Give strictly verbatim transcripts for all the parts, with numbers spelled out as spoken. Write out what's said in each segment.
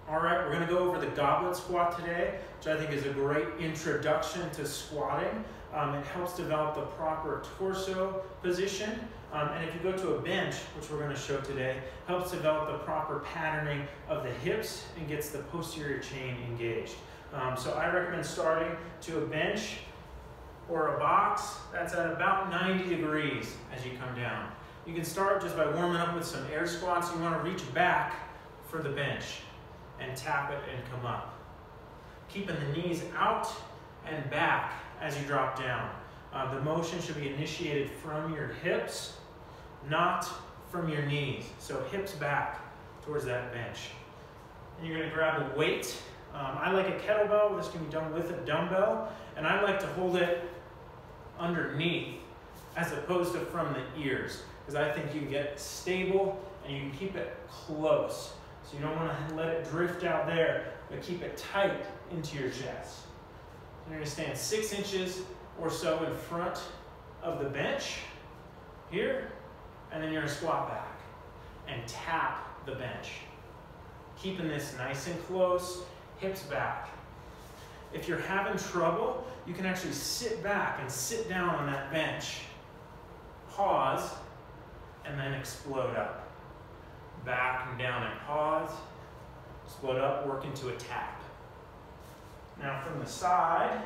All right, we're gonna go over the goblet squat today, which I think is a great introduction to squatting. Um, it helps develop the proper torso position. Um, and if you go to a bench, which we're gonna show today, helps develop the proper patterning of the hips and gets the posterior chain engaged. Um, so I recommend starting to a bench or a box that's at about ninety degrees as you come down. You can start just by warming up with some air squats. You wanna reach back for the bench and tap it and come up. Keeping the knees out and back as you drop down. Uh, the motion should be initiated from your hips, not from your knees. So hips back towards that bench. And you're gonna grab a weight. Um, I like a kettlebell. This can be done with a dumbbell. And I like to hold it underneath as opposed to from the ears, because I think you can get stable and you can keep it close. So you don't want to let it drift out there, but keep it tight into your chest. You're going to stand six inches or so in front of the bench here, and then you're going to squat back and tap the bench. Keeping this nice and close, hips back. If you're having trouble, you can actually sit back and sit down on that bench. Pause, and then explode up. Back and down and pause. Explode up, work into a tap. Now from the side,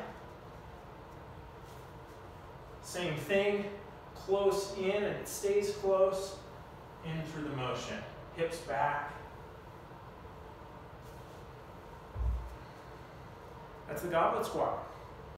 same thing. Close in, and it stays close in through the motion. Hips back. That's the goblet squat.